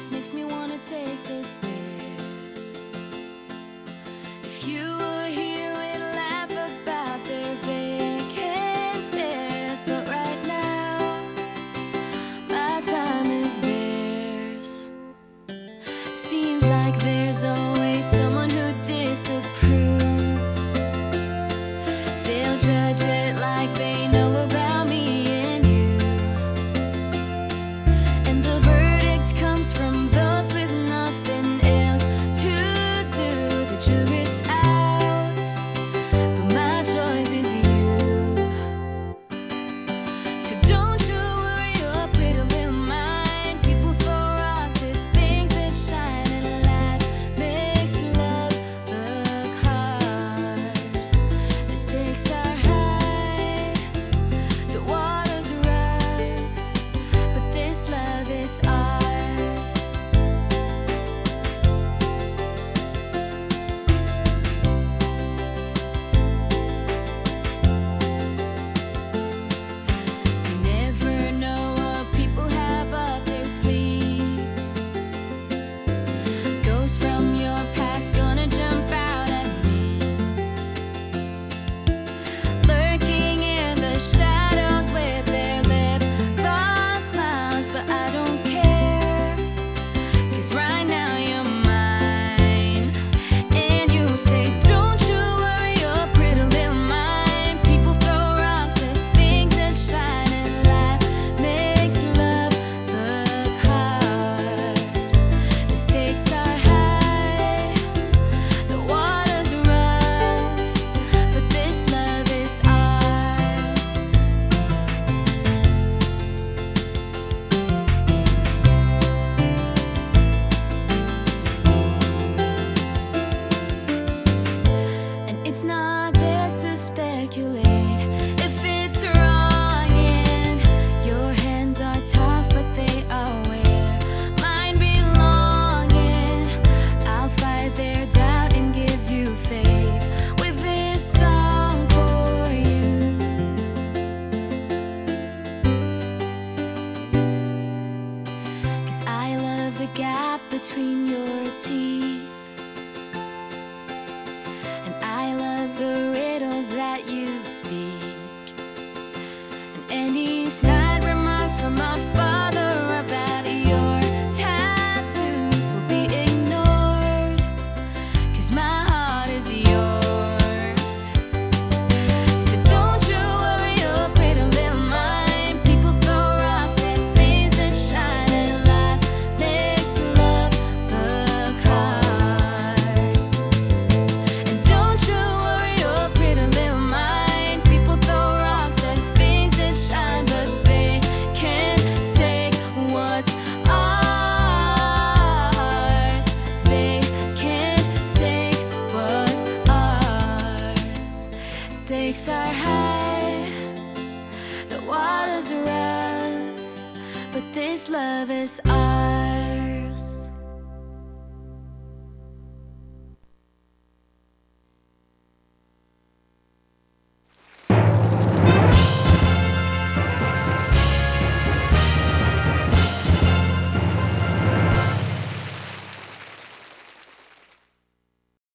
place makes me wanna take the stairs. If you were here, we'd laugh about their vacant stares. But right now, my time is theirs. Seems like there's always someone who disapproves. They'll judge it like they know about me and you. And the verdict comes from those with nothing else to do. The jury's out, but my choice is you. So don't you worry your pretty little mind. People throw rocks at things that shine, and life makes love look hard. The stakes are high, the water's rough, but this love is ours. You never know what people have up their sleeves. Ghosts from your past gonna jump out at me, lurking in the shadows with their lip-gloss smiles. But I don't care, 'cause right now you're mine. And you say, don't you worry your pretty little mind. People throw rocks at things that shine, and life makes love look hard. The stakes are high, the water's rough, but this love is ours. And it's not best to speculate if it's wrong, and your hands are tough, but they are where mine belong. And I'll fight their doubt and give you faith with this song for you. 'Cause I love the gap between your teeth, and I love the riddles that you speak. And any snide remarks from my father about your tattoos will be ignored, 'cause my heart is yours. So don't you worry your pretty little mind. People throw rocks at things that shine, and life makes love look hard. And don't you worry your pretty little mind. People throw rocks at things that shine, but they can't take what's ours. They can't take what's ours. Stakes are high, the water's rough, but this love is ours.